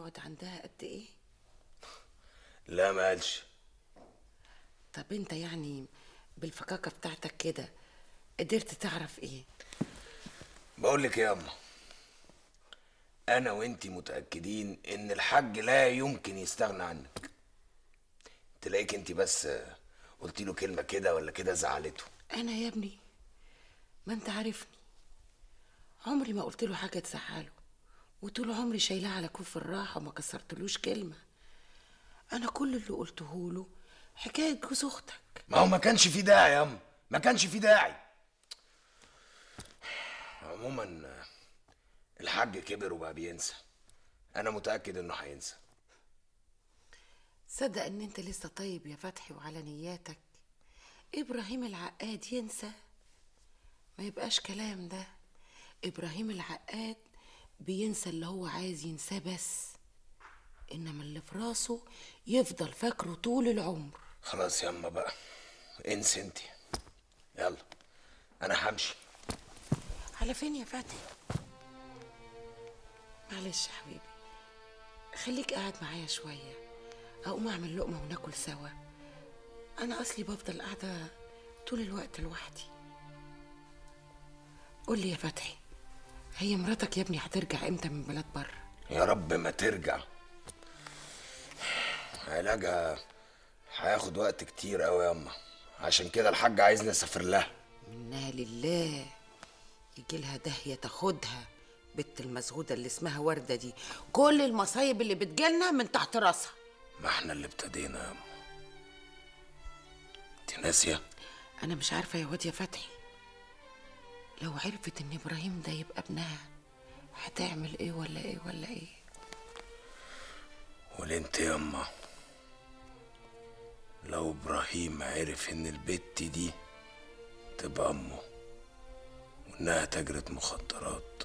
هيقعد عندها قد ايه؟ لا ما قالش. طب انت يعني بالفكاكه بتاعتك كده قدرت تعرف ايه؟ بقول لك يا اما، انا وانتي متاكدين ان الحاج لا يمكن يستغنى عنك. تلاقيك انتي بس قلتي له كلمه كده ولا كده زعلته. انا يا ابني، ما انت عارفني، عمري ما قلت له حاجه تزعله، وطول عمري شايلاه على كوف الراحه وما كسرتلوش كلمه. انا كل اللي قلته له حكايه جوز اختك. ما هو ما كانش في داعي يا اما، ما كانش في داعي. عموما الحاج كبر وبقى بينسى، انا متاكد انه هينسى. صدق ان انت لسه طيب يا فتحي وعلى نياتك. ابراهيم العقاد ينسى؟ ما يبقاش كلام ده. ابراهيم العقاد بينسى اللي هو عايز ينساه بس، انما اللي في راسه يفضل فاكره طول العمر. خلاص يا اما بقى، انسي انتي. يلا انا همشي. على فين يا فتحي؟ معلش يا حبيبي، خليك قاعد معايا شويه، اقوم اعمل لقمه وناكل سوا. انا اصلي بفضل قاعده طول الوقت لوحدي. قول لي يا فتحي، هي مراتك يا ابني هترجع امتى من بلاد بره؟ يا رب ما ترجع. علاجها هياخد وقت كتير قوي يا اما، عشان كده الحاج عايزني اسافر لها. منها لله يجي لها داهيه تاخدها بنت المسغوده اللي اسمها ورده دي. كل المصايب اللي بتجيلنا من تحت راسها. ما احنا اللي ابتدينا يا اما، انت ناسيه؟ انا مش عارفه يا واد يا فتحي، لو عرفت ان ابراهيم ده يبقى ابنها هتعمل ايه ولا ايه ولا ايه؟ والانت يا اما، لو ابراهيم عرف ان البت دي تبقى امه وانها تاجرة مخدرات،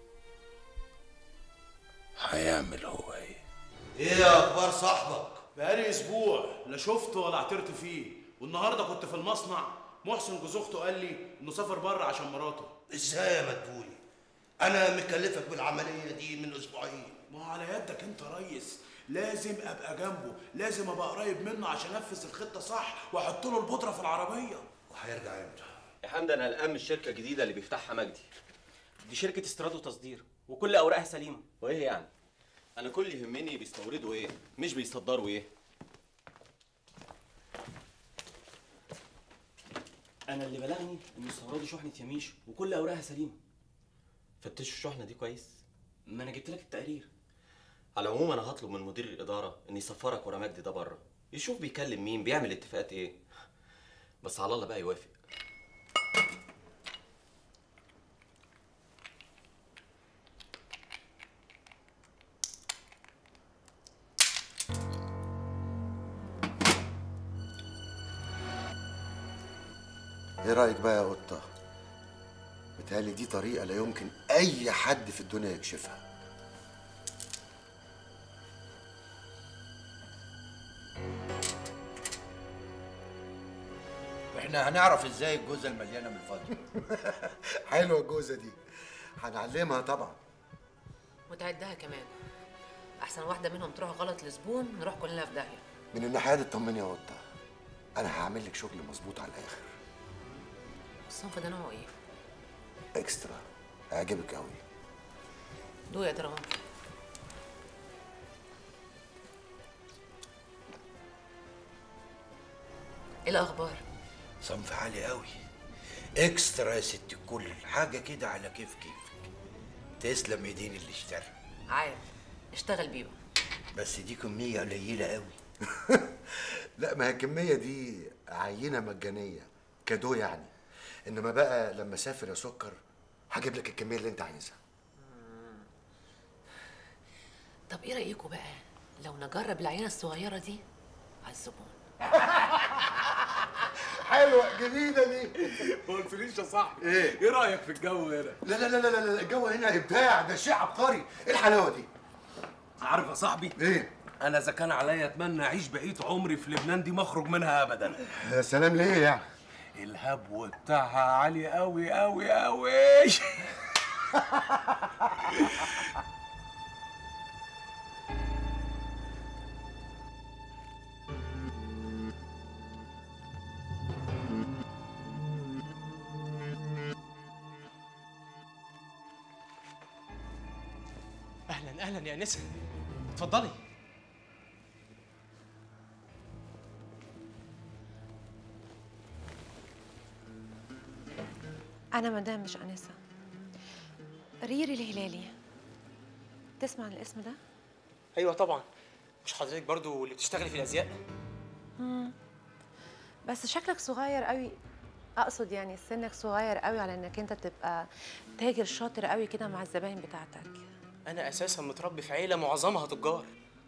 هيعمل هو ايه؟ ايه يا اخبار صاحبك؟ بقالي اسبوع لا شفته ولا اعترت فيه، والنهارده كنت في المصنع. محسن جوز اخته قال لي انه سافر بره عشان مراته. ازاي يا مدبولي؟ انا مكلفك بالعمليه دي من اسبوعين. ما على يدك انت ريس، لازم ابقى جنبه، لازم ابقى قريب منه عشان انفذ الخطه صح واحط له البودره في العربيه. وهيرجع امتى؟ يا حمدي انا قلقان من الشركه الجديده اللي بيفتحها مجدي. دي شركه استيراد وتصدير وكل اوراقها سليمه. وايه يعني؟ انا كل اللي يهمني بيستوردوا ايه مش بيصدروا ايه. انا اللي بلغني ان استوردوا شحنه يميش وكل اوراقها سليمه. فتشوا الشحنه دي كويس. ما انا جبت لك التقرير. على العموم انا هطلب من مدير الاداره ان يسفرك ورا مجدي ده بره، يشوف بيكلم مين، بيعمل اتفاقات ايه. بس على الله بقى يوافق. ايه رايك بقى يا قطه؟ بتهيألي دي طريقه لا يمكن اي حد في الدنيا يكشفها. احنا هنعرف ازاي الجوزه المليانه من الفضل؟ حلوه الجوزه دي، هنعلمها طبعا. وتعدها كمان، احسن واحده منهم تروح غلط لزبون نروح كلنا في داهيه. من الناحيه دي اطمني يا قطه، انا هعمل لك شغل مظبوط على الاخر. الصنف ده نوعه ايه؟ اكسترا، هيعجبك قوي. دوق يا ترى. ايه الاخبار؟ صنف عالي قوي، اكسترا يا ست الكل، حاجه كده على كيف كيفك. تسلم ايدين اللي اشترى. عارف، اشتغل بيه. بس دي كميه قليله قوي. لا، ما هي الكميه دي عينه مجانيه كادو يعني، انما بقى لما اسافر يا سكر هجيب لك الكميه اللي انت عايزها. طب ايه رايكم بقى لو نجرب العينه الصغيره دي على الزبون؟ حلوه جديده دي. ما قلتليش يا صاحبي، ايه؟ ايه رايك في الجو هنا؟ لا لا لا لا لا، الجو هنا ابداع، ده شيء عبقري. ايه الحلاوه دي؟ عارف يا صاحبي ايه؟ انا اذا كان عليا اتمنى اعيش بقيه عمري في لبنان دي ما اخرج منها ابدا. يا سلام، ليه يعني؟ الهبو بتاعها عالي قوي قوي قوي. اهلا اهلا يا انسه، اتفضلي. أنا مدام مش أنسة، ريري الهلالي. تسمع عن الاسم ده؟ ايوه طبعا، مش حضرتك برضو اللي بتشتغلي في الازياء؟ بس شكلك صغير قوي، أقصد يعني سنك صغير قوي على إنك أنت تبقى تاجر شاطر قوي كده مع الزباين بتاعتك. انا اساسا متربي في عيله معظمها تجار.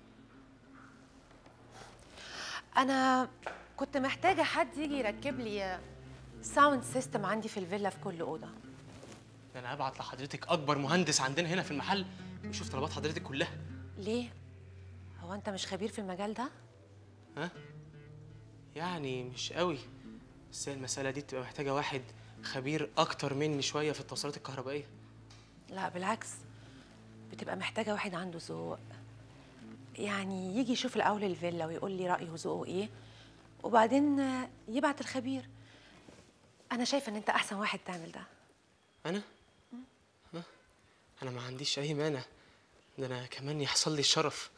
أنا كنت محتاجة حد يجي يركب لي ساوند سيستم عندي في الفيلا في كل أوضة. انا هبعت لحضرتك اكبر مهندس عندنا هنا في المحل ويشوف طلبات حضرتك كلها. ليه؟ هو أنت مش خبير في المجال ده؟ ها؟ يعني مش قوي، بس هي المسألة دي بتبقى محتاجة واحد خبير أكتر مني شوية في التوصيلات الكهربائية. لا بالعكس، بتبقى محتاجة واحد عنده ذوق، يعني يجي يشوف الأول الفيلا ويقول لي رأيه وذوقه إيه، وبعدين يبعت الخبير. أنا شايفة إن أنت أحسن واحد تعمل ده. أنا؟ ها؟ أنا ما عنديش أي مانع، ده أنا كمان يحصل لي الشرف.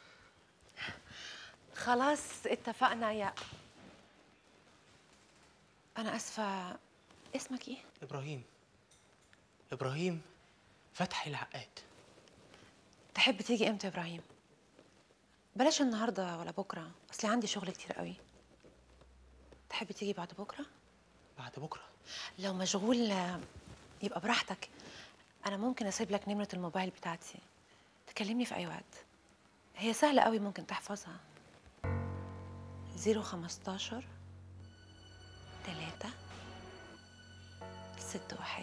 خلاص اتفقنا يا... أنا آسفة، اسمك إيه؟ إبراهيم فتحي العقاد. تحب تيجي إمتى يا إبراهيم؟ بلاش النهاردة ولا بكرة، أصلي عندي شغل كتير قوي. تحب تيجي بعد بكرة؟ بعد بكرة؟ لو مشغول يبقى براحتك، أنا ممكن أسيب لك نمرة الموبايل بتاعتي تكلمني في أي وقت، هي سهلة قوي ممكن تحفظها. 015 3 6 1.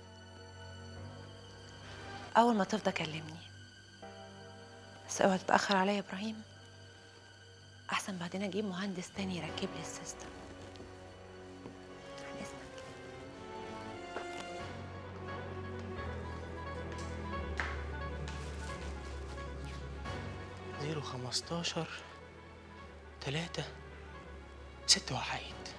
أول ما تفضى كلمني، بس اوعى تتأخر عليا يا إبراهيم، أحسن بعدين أجيب مهندس تاني يركب لي السيستم. عن إذنك. 015 3 6 1.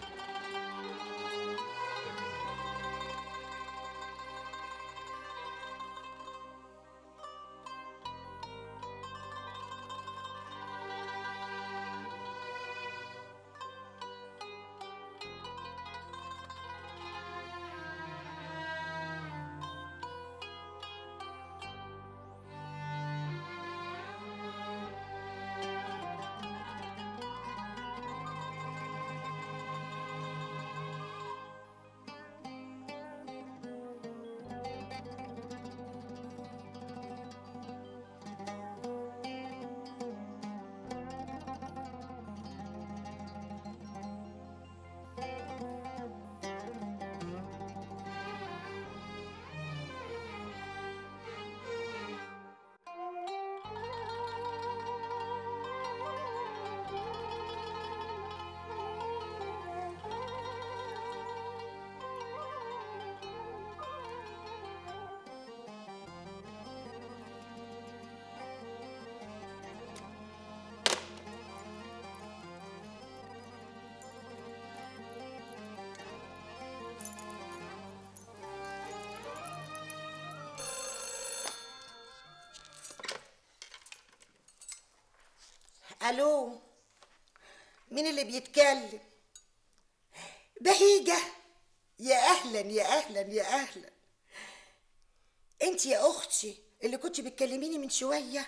الو، مين اللي بيتكلم؟ بهيجة؟ يا اهلا يا اهلا يا اهلا. انت يا اختي اللي كنت بتكلميني من شويه؟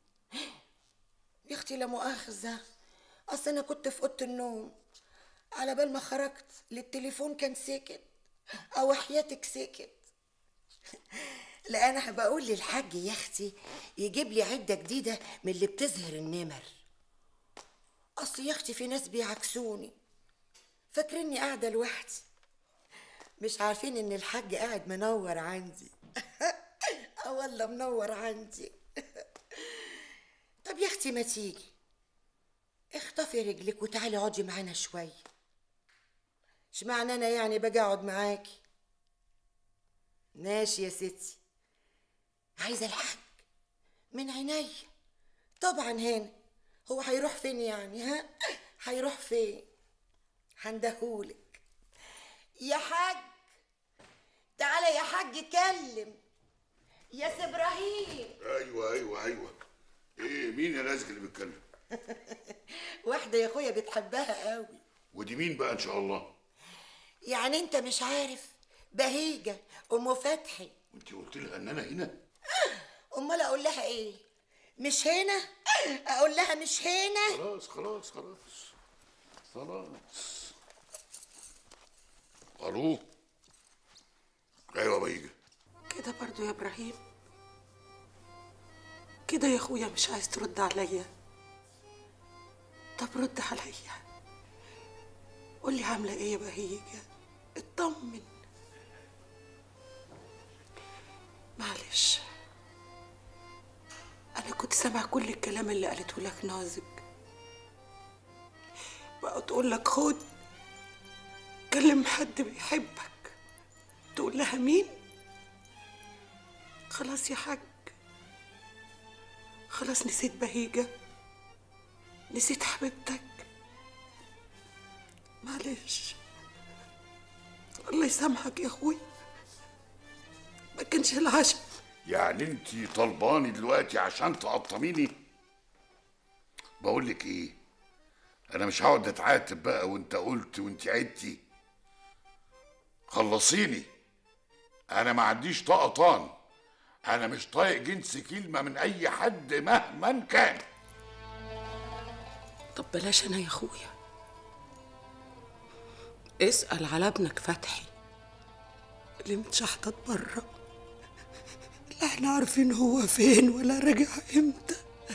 يا اختي لا مؤاخذه، اصل انا كنت في اوضه النوم، على بال ما خرجت للتليفون كان ساكت، او حياتك ساكت. لا انا بقول للحاج يا اختي يجيب لي عده جديده من اللي بتظهر النمر. اصل يا اختي في ناس بيعكسوني، فاكريني قاعده لوحدي، مش عارفين ان الحاج قاعد منور عندي. اه والله منور عندي. طب يا اختي ما تيجي اخطفي رجلك وتعالي اقعدي معانا شويه. اشمعنى انا يعني باجي اقعد معاكي؟ ماشي يا ستي. عايزه الحاج؟ من عينيا طبعا. هنا هو هيروح فين يعني؟ ها هيروح فين؟ هندهولك يا حاج. تعالى يا حاج كلم. يا سي ابراهيم. ايوه ايوه ايوه. ايه مين يا رازق اللي بيتكلم؟ واحده يا اخويا بتحبها قوي. ودي مين بقى ان شاء الله؟ يعني انت مش عارف؟ بهيجه ام فتحي. وانت قلت لها ان انا هنا؟ امال اقول لها ايه؟ مش هنا؟ اقول لها مش هنا؟ خلاص خلاص خلاص خلاص. الو. ايوه بهيجه. كده برضو يا ابراهيم؟ كده يا اخويا مش عايز ترد عليا؟ طب رد عليا، قولي عامله ايه يا بهيجه، اطمن. معلش، انا كنت سامع كل الكلام اللي قالته لك نازك، بقى تقول لك خد كلم حد بيحبك، تقول لها مين؟ خلاص يا حاج، خلاص نسيت بهيجة، نسيت حبيبتك. معلش، الله يسامحك يا اخوي، ما كانش العشم. يعني انت طلباني دلوقتي عشان تقطميني؟ بقول لك ايه، انا مش هقعد اتعاتب بقى وانت قلت وانت عدتي. خلصيني، انا ما عنديش طقطان، انا مش طايق جنس كلمه من اي حد مهما كان. طب بلاش انا يا اخويا، اسأل على ابنك فتحي اللي متشحطط بره، لا احنا عارفين هو فين ولا رجع امتى.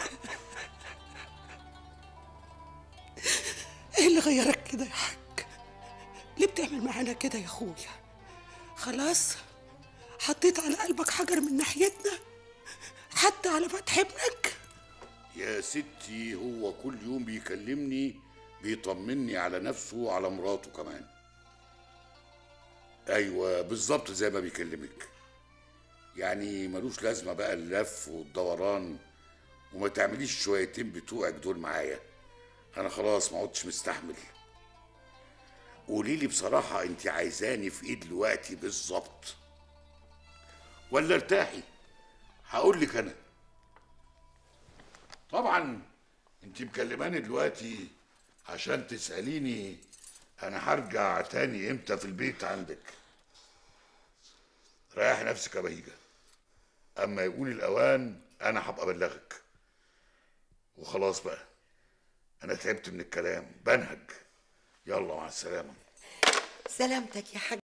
ايه اللي غيرك كده يا حاج؟ ليه بتعمل معانا كده يا اخويا؟ خلاص حطيت على قلبك حجر من ناحيتنا، حتى على فتح ابنك. يا ستي هو كل يوم بيكلمني بيطمني على نفسه وعلى مراته كمان. ايوه بالظبط زي ما بيكلمك. يعني ملوش لازمه بقى اللف والدوران، وما تعمليش الشويتين بتوعك دول معايا، انا خلاص ما عدتش مستحمل. قولي لي بصراحه، انت عايزاني في ايه دلوقتي بالظبط؟ ولا ارتاحي هقول لك انا. طبعا انت مكلماني دلوقتي عشان تساليني انا هرجع تاني امتى في البيت عندك. ريح نفسك يا بهيجه، اما يكون الاوان انا هبقى ابلغك. وخلاص بقى، انا تعبت من الكلام، بنهج. يلا مع السلامه. سلامتك يا حاج